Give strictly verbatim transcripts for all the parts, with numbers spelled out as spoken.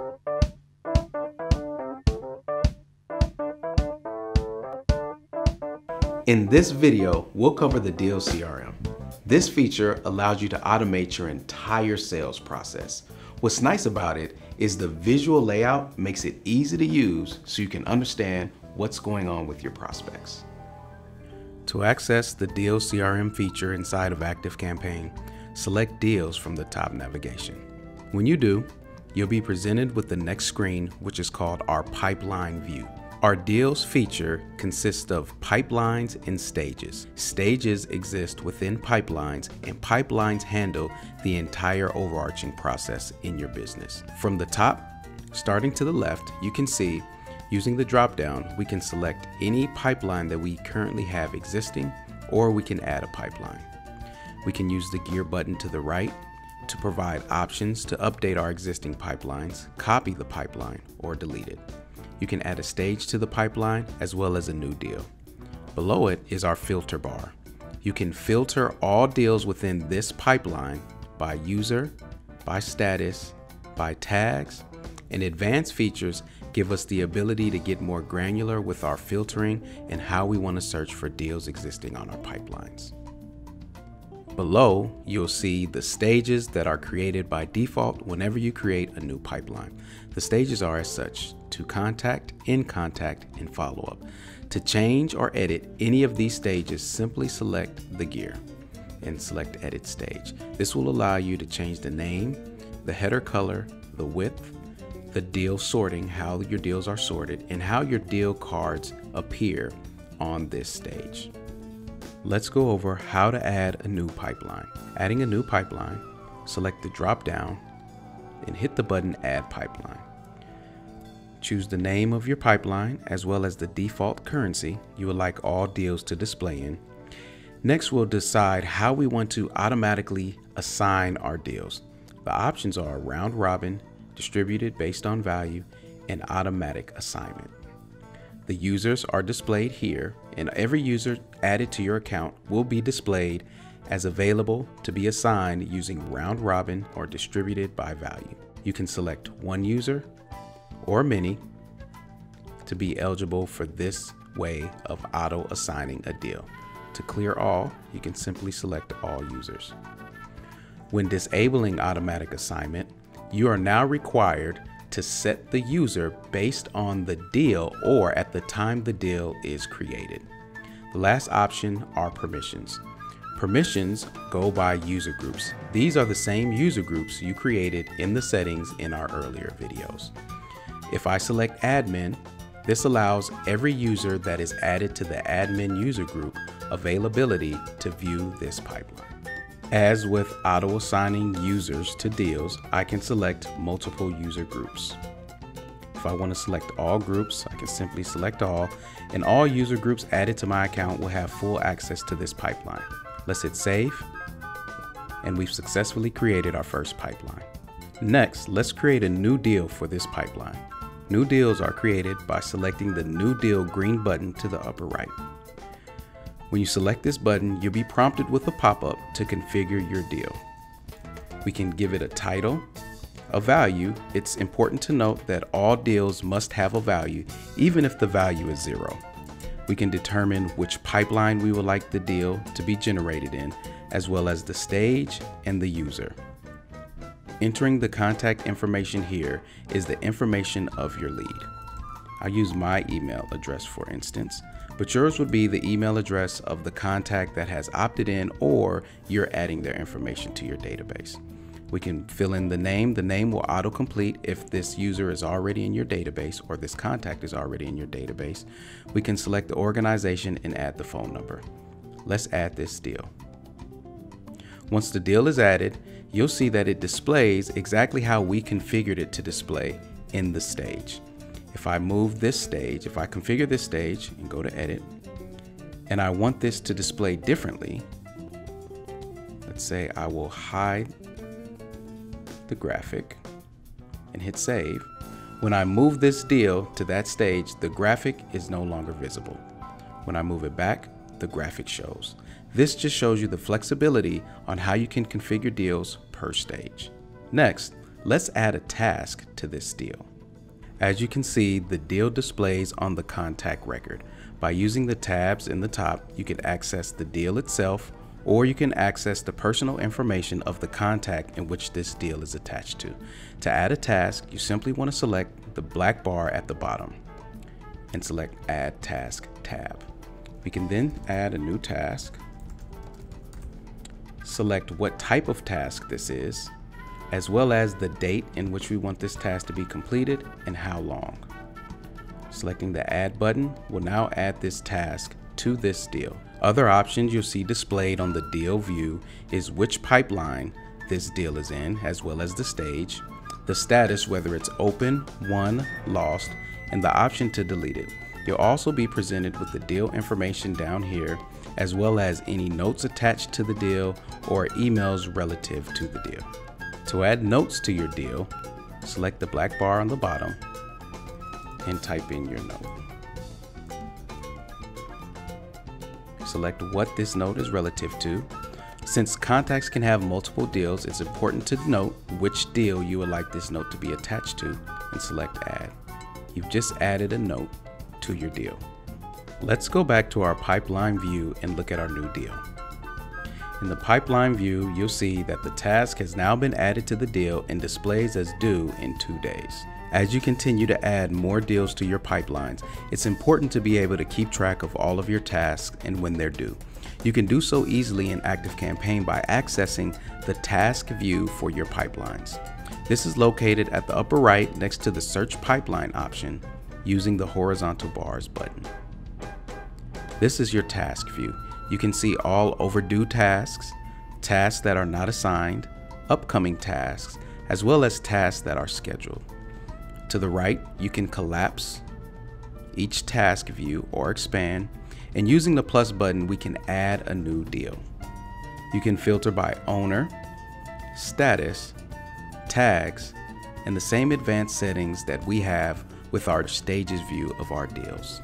In this video, we'll cover the Deal C R M. This feature allows you to automate your entire sales process. What's nice about it is the visual layout makes it easy to use so you can understand what's going on with your prospects. To access the Deal C R M feature inside of ActiveCampaign, select Deals from the top navigation. When you do, you'll be presented with the next screen, which is called our Pipeline View. Our Deals feature consists of pipelines and stages. Stages exist within pipelines, and pipelines handle the entire overarching process in your business. From the top, starting to the left, you can see, using the drop-down, we can select any pipeline that we currently have existing, or we can add a pipeline. We can use the gear button to the right to provide options to update our existing pipelines, copy the pipeline, or delete it. You can add a stage to the pipeline as well as a new deal. Below it is our filter bar. You can filter all deals within this pipeline by user, by status, by tags, and advanced features give us the ability to get more granular with our filtering and how we want to search for deals existing on our pipelines. Below, you'll see the stages that are created by default whenever you create a new pipeline. The stages are as such: to contact, in contact, and follow-up. To change or edit any of these stages, simply select the gear and select Edit Stage. This will allow you to change the name, the header color, the width, the deal sorting, how your deals are sorted, and how your deal cards appear on this stage. Let's go over how to add a new pipeline. Adding a new pipeline, select the drop-down and hit the button Add Pipeline. Choose the name of your pipeline as well as the default currency you would like all deals to display in. Next, we'll decide how we want to automatically assign our deals. The options are round robin, distributed based on value, and automatic assignment. The users are displayed here, and every user added to your account will be displayed as available to be assigned using round robin or distributed by value. You can select one user or many to be eligible for this way of auto assigning a deal. To clear all, you can simply select all users. When disabling automatic assignment, you are now required to set the user based on the deal or at the time the deal is created. The last option are permissions. Permissions go by user groups. These are the same user groups you created in the settings in our earlier videos. If I select admin, this allows every user that is added to the admin user group availability to view this pipeline. As with auto assigning users to deals, I can select multiple user groups. If I want to select all groups, I can simply select all, and all user groups added to my account will have full access to this pipeline. Let's hit save, and we've successfully created our first pipeline. Next, let's create a new deal for this pipeline. New deals are created by selecting the New Deal green button to the upper right. When you select this button, you'll be prompted with a pop-up to configure your deal. We can give it a title, a value. It's important to note that all deals must have a value, even if the value is zero. We can determine which pipeline we would like the deal to be generated in, as well as the stage and the user. Entering the contact information here is the information of your lead. I'll use my email address for instance, but yours would be the email address of the contact that has opted in, or you're adding their information to your database. We can fill in the name. The name will autocomplete if this user is already in your database or this contact is already in your database. We can select the organization and add the phone number. Let's add this deal. Once the deal is added, you'll see that it displays exactly how we configured it to display in the stage. If I move this stage, if I configure this stage and go to edit, and I want this to display differently, let's say I will hide the graphic and hit save. When I move this deal to that stage, the graphic is no longer visible. When I move it back, the graphic shows. This just shows you the flexibility on how you can configure deals per stage. Next, Let's add a task to this deal. As you can see, the deal displays on the contact record. By using the tabs in the top, you can access the deal itself, or you can access the personal information of the contact in which this deal is attached to. To add a task, you simply want to select the black bar at the bottom and select Add Task tab. We can then add a new task, select what type of task this is, as well as the date in which we want this task to be completed and how long. Selecting the Add button will now add this task to this deal. Other options you'll see displayed on the deal view is which pipeline this deal is in, as well as the stage, the status, whether it's open, won, lost, and the option to delete it. You'll also be presented with the deal information down here, as well as any notes attached to the deal or emails relative to the deal. To add notes to your deal, select the black bar on the bottom and type in your note. Select what this note is relative to. Since contacts can have multiple deals, it's important to note which deal you would like this note to be attached to and select Add. You've just added a note to your deal. Let's go back to our pipeline view and look at our new deal. In the pipeline view, you'll see that the task has now been added to the deal and displays as due in two days. As you continue to add more deals to your pipelines, it's important to be able to keep track of all of your tasks and when they're due. You can do so easily in ActiveCampaign by accessing the task view for your pipelines. This is located at the upper right next to the Search Pipeline option using the horizontal bars button. This is your task view. You can see all overdue tasks, tasks that are not assigned, upcoming tasks, as well as tasks that are scheduled. To the right, you can collapse each task view or expand, and using the plus button, we can add a new deal. You can filter by owner, status, tags, and the same advanced settings that we have with our stages view of our deals.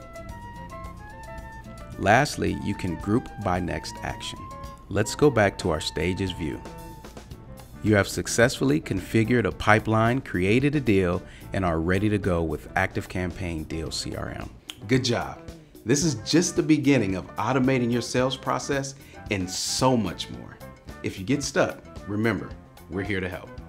Lastly, you can group by next action. Let's go back to our stages view. You have successfully configured a pipeline, created a deal, and are ready to go with ActiveCampaign Deal C R M. Good job. This is just the beginning of automating your sales process and so much more. If you get stuck, remember, we're here to help.